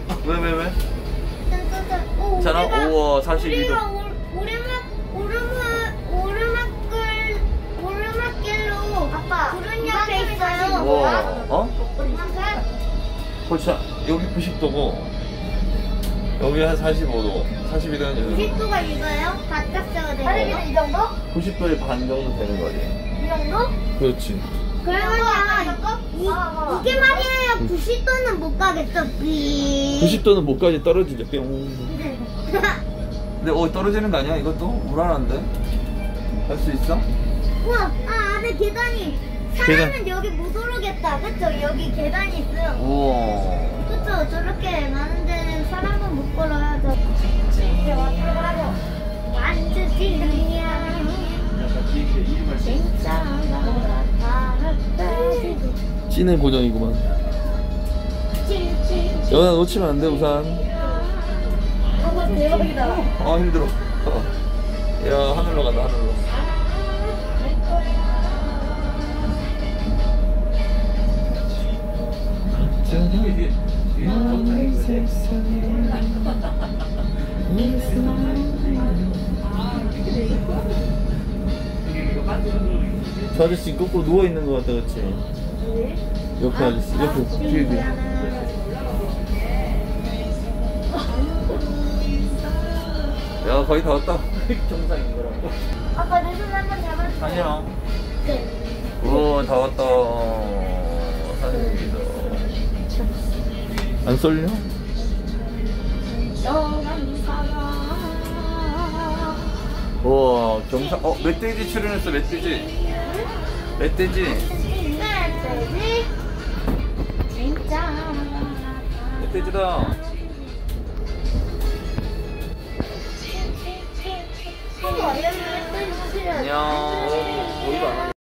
왜? 괜찮아? 우와 42도. 오르막길로 아빠 구름 옆에 있어요. 우와 어? 그렇지. 여기 90도고 여기 한 45도 42도는 90도가 이거예요? 바짝져야 돼요. 아니 이 정도? 90도의 반 정도 되는 거지. 이 정도? 그렇지. 그러면 이게 말이에요. 90도는 못 가겠죠? 90도는 목까지 떨어지죠. 뿅. 근데 떨어지는 거 아니야? 이것도 불안한데? 할 수 있어? 우와, 안에 계단이. 사람은 여기 못 오르겠다. 그쵸? 여기 계단이 있어요. 우와. 그쵸? 저렇게 많은데 사람은 못 걸어야죠. 완주지야. 진짜 찐의 고정이구만. 연아 놓치면 안 돼 우산. 대박이다. 아 힘들어. 야 하늘로 간다 하늘로. 저 아저씨 거꾸로 누워있는 것 같다 그치? 옆에 아저씨 옆에 뒤에 야 거의 다 왔다. 정상인 거라고. 아빠 내 손 한번 잡아주세요. 아니야. 네. 우와 다 왔다. 사진입니다. 안 쏠려? 우와 경상 멧돼지 출연했어. 멧돼지 진짜 멧돼지다. 안녕.